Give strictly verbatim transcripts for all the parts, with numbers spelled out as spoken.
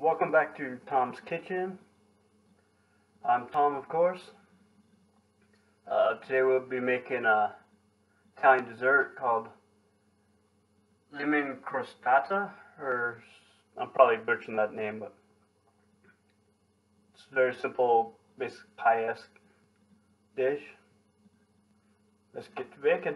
Welcome back to Tom's Kitchen. I'm Tom, of course. Uh, today we'll be making a Italian dessert called lemon crostata, or I'm probably butchering that name, but it's a very simple, basic pie-esque dish. Let's get to baking.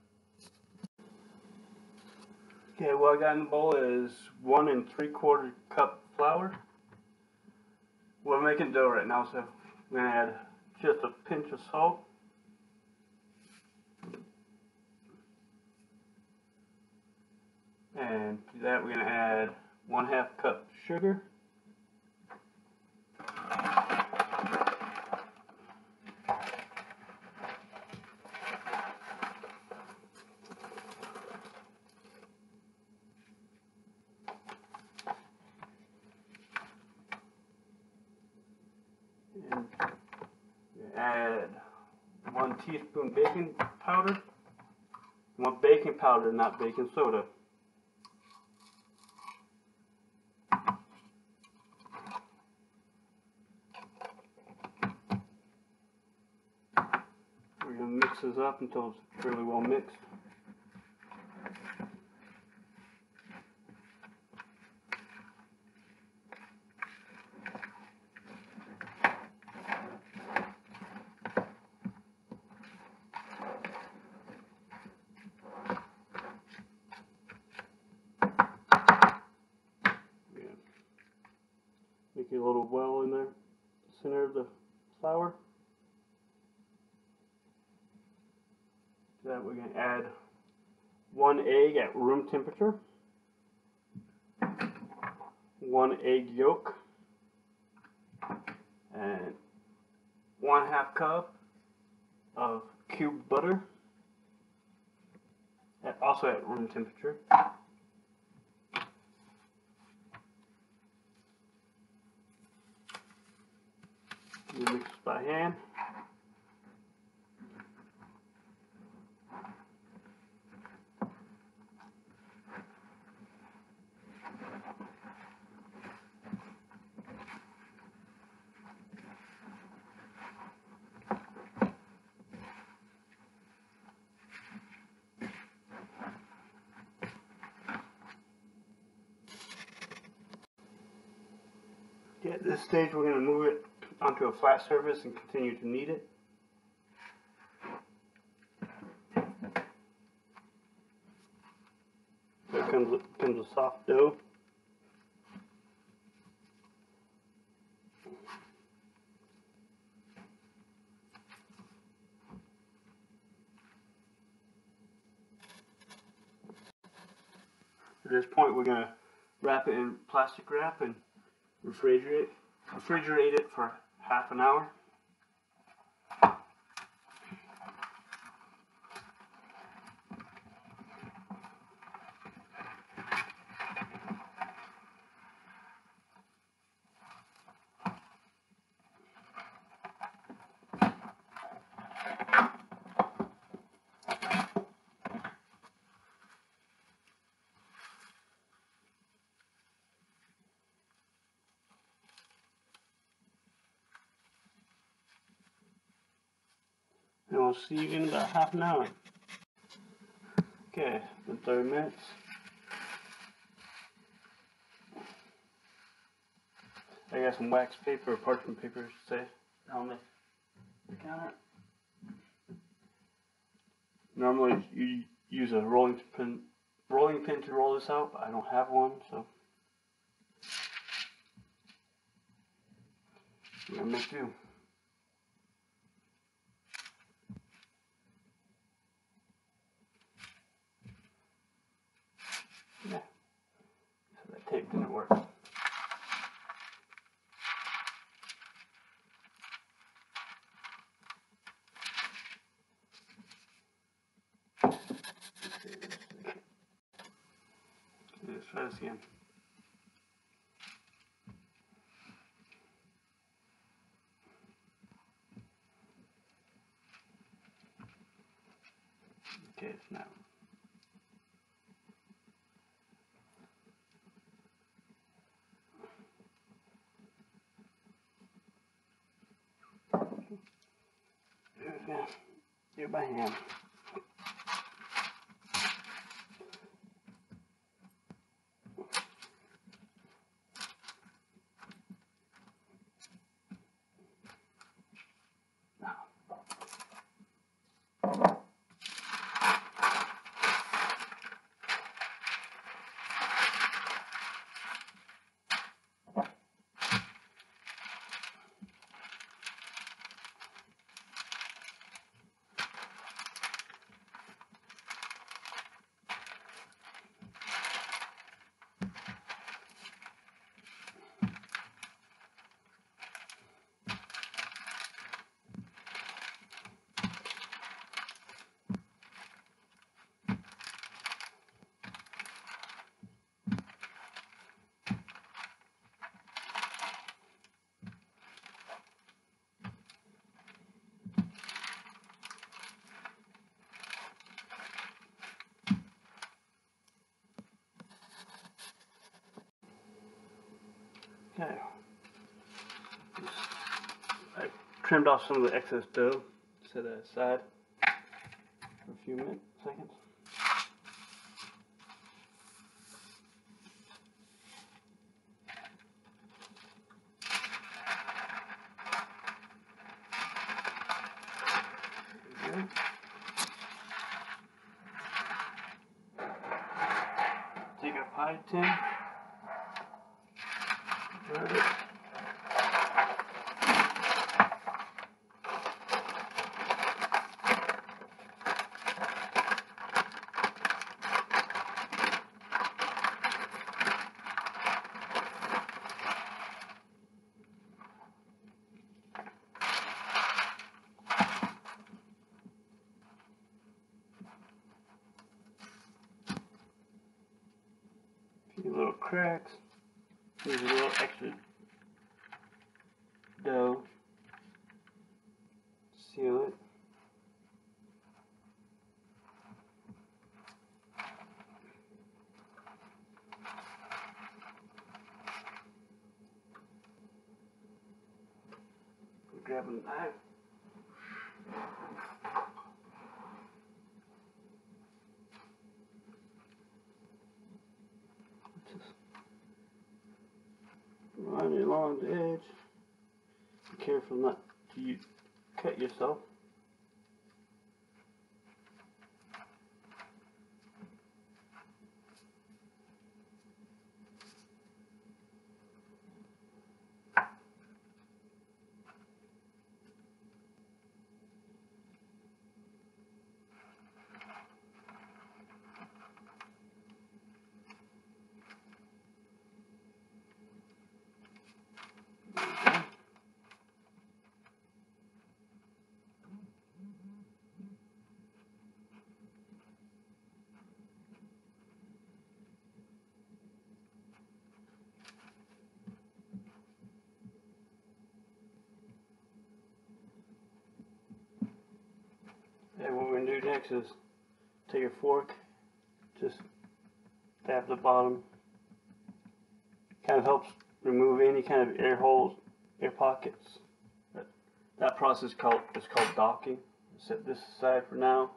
Okay, what I got in the bowl is one and three quarter cup flour. We're making dough right now, so we're gonna add just a pinch of salt, and to that we're gonna add one half cup sugar, and add one teaspoon baking powder. You want baking powder, not baking soda. We're going to mix this up until it's fairly well mixed. Make a little well in there, center of the flour. To that we're going to add one egg at room temperature, one egg yolk, and one half cup of cubed butter, at, also at room temperature. You mix by hand. Okay, at this stage we're going to move it onto a flat surface and continue to knead it. There comes, comes a soft dough. At this point we're going to wrap it in plastic wrap and refrigerate, refrigerate it for half an hour. And we'll see you in about half an hour. Okay, it's been thirty minutes. I got some wax paper, or parchment paper, I should say, on the counter. Normally you use a rolling pin, rolling pin to roll this out, but I don't have one, so we're gonna make do. Yeah, so that tape didn't work. Let's try this again. Okay, it's now. do it by hand. Okay. I trimmed off some of the excess dough, set it aside for a few minutes, seconds. Good. Take a pie tin, burn it. Few little cracks. Here's a little extra dough. Seal it. Grab a knife. Just run it along the edge. Be careful not to cut yourself. And what we're going to do next is take a fork, just dab the bottom. Kind of helps remove any kind of air holes, air pockets. That, that process called, is called docking. Set this aside for now.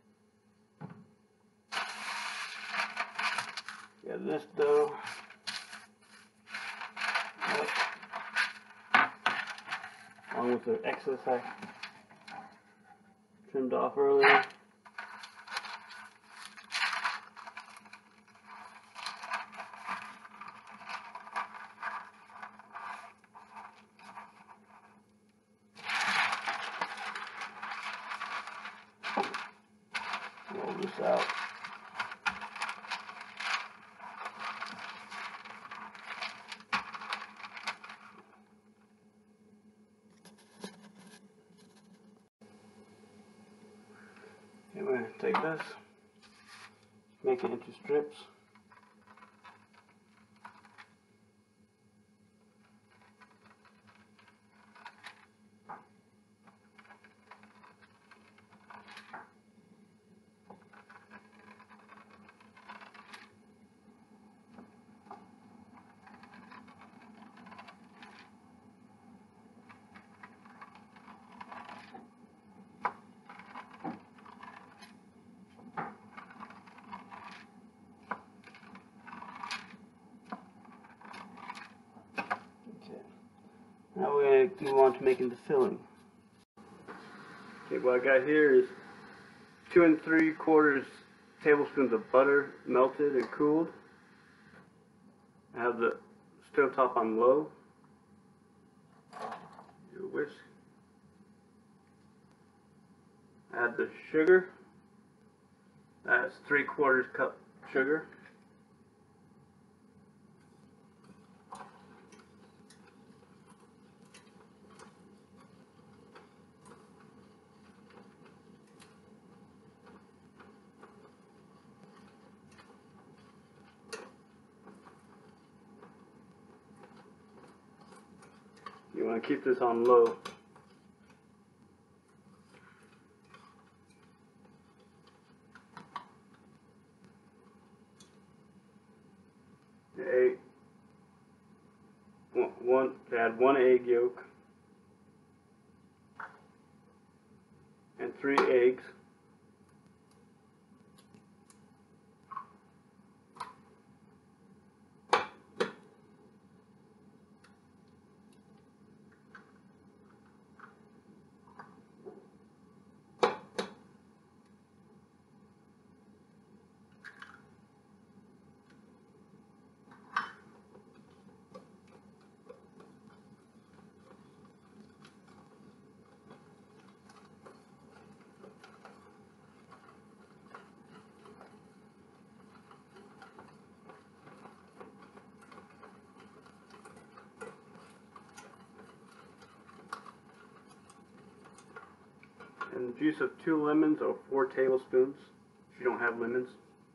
Got this dough. Yep. Along with the excess I trimmed off earlier. Roll this out. Okay, we're going to take this, make it into strips. Now we're going to move on to making the filling. Okay, what I got here is two and three quarters tablespoons of butter melted and cooled. I have the stove top on low. Do a whisk. Add the sugar. That's three quarters cup sugar. You want to keep this on low. Egg. One, add one egg yolk and three eggs. And the juice of two lemons or four tablespoons if you don't have lemons.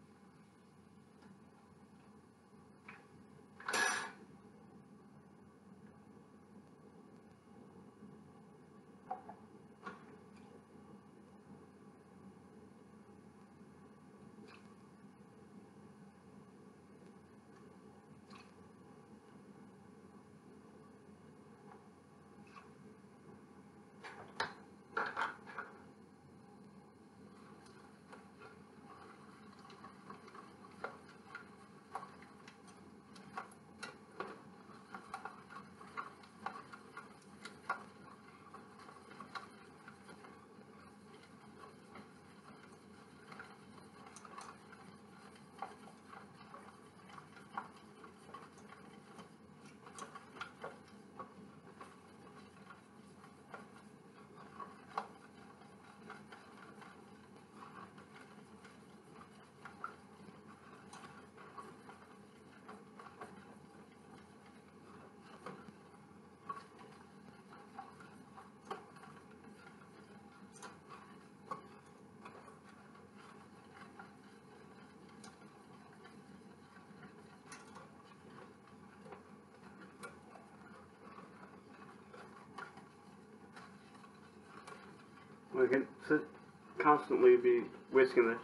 We can constantly be whisking this.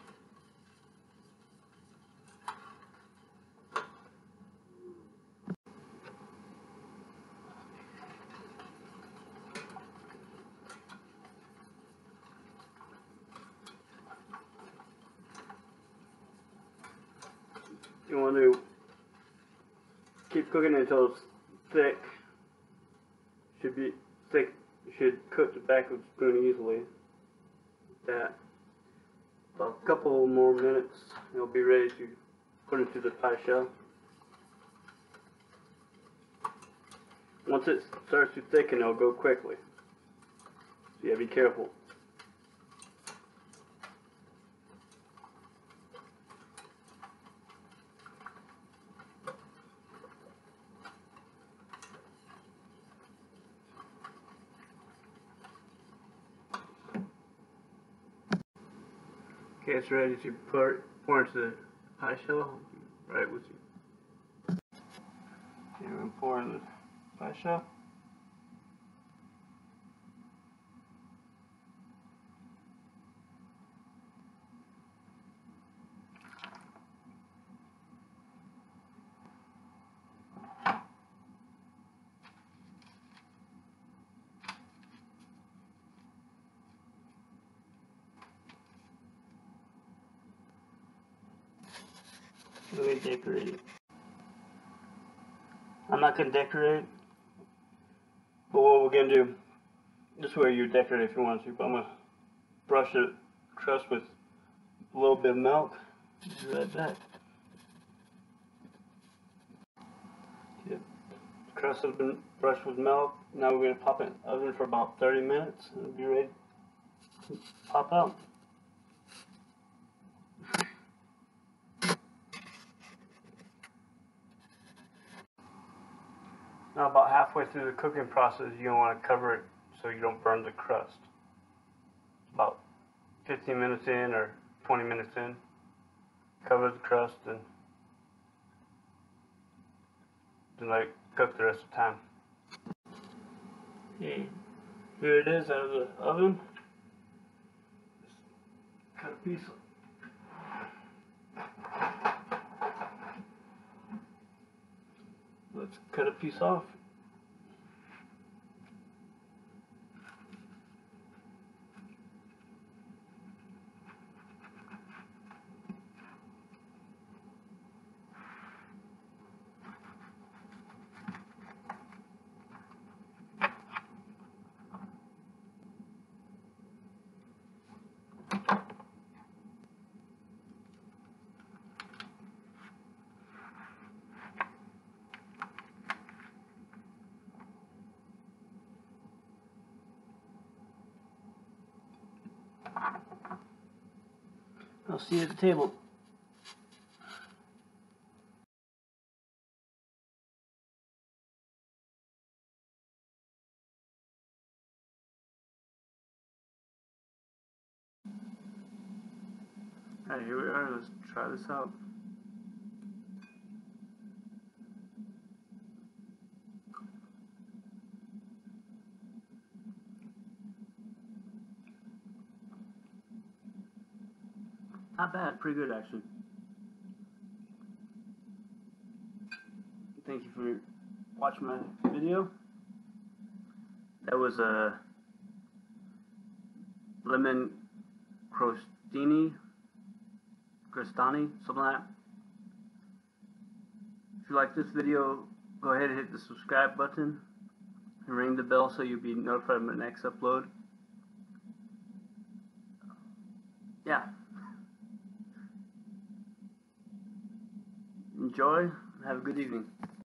You want to keep cooking it until it's thick. Should be thick. You should cook the back of the spoon easily. That about a couple more minutes, it'll be ready to put into the pie shell. Once it starts to thicken, it'll go quickly. So you gotta be careful. Okay, it's ready to pour, pour into the pie shell. Right with you. Okay, we're going to pour in the pie shell. Let me decorate it. I'm not going to decorate. But what we're gonna do, this way you decorate if you want to, but I'm gonna brush the crust with a little bit of milk. Do that back. Yep. The crust has been brushed with milk. Now we're gonna pop it in the oven for about thirty minutes and it'll be ready to pop out. Now about halfway through the cooking process, you're gonna want to cover it so you don't burn the crust. About fifteen minutes in or twenty minutes in, cover the crust and then let it cook the rest of the time. Okay, here it is out of the oven. Just cut a piece. Let's cut a piece off. I'll see you at the table. Alright, here we are. Let's try this out. Not bad, pretty good actually. Thank you for watching my video. That was a lemon crostini, crostani, something like that. If you like this video, go ahead and hit the subscribe button and ring the bell so you'll be notified of my next upload. Yeah. Enjoy. Have a good evening.